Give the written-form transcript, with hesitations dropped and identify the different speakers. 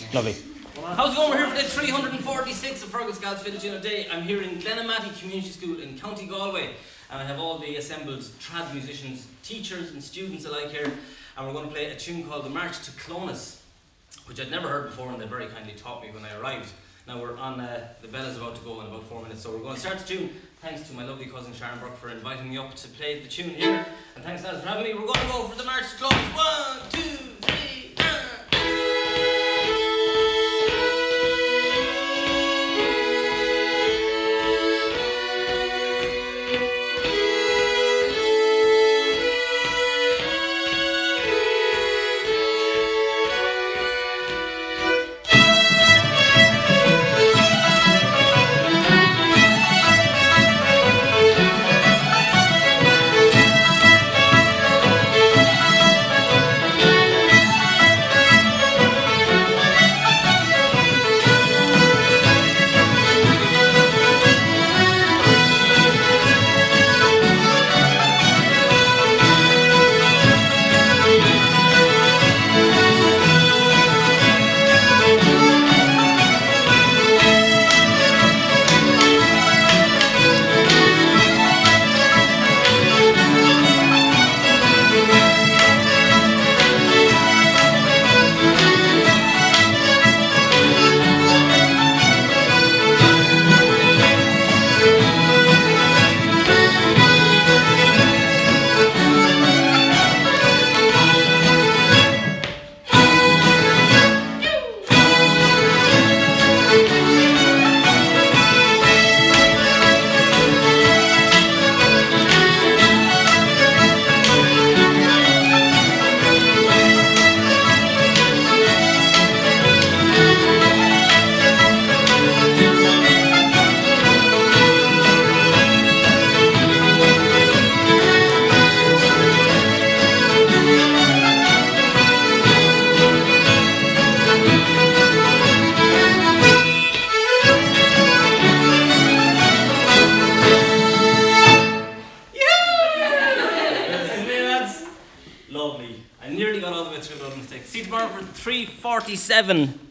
Speaker 1: Lovely. How's it going? We're here for day 346 of Fergal Scahill's Fiddle Day. I'm here in Glenamaddy Community School in County Galway, and I have all the assembled trad musicians, teachers and students alike here, and we're going to play a tune called The March to Clonus, which I'd never heard before, and they very kindly taught me when I arrived. Now we're on, the bell is about to go in about 4 minutes, so we're going to start the tune. Thanks to my lovely cousin Sharon Burke for inviting me up to play the tune here, and thanks lads for having me. We're going to go for The March to Clonus. 1, 2, 3. Lovely. I nearly got all the way through without a mistake. See you tomorrow for 3:47.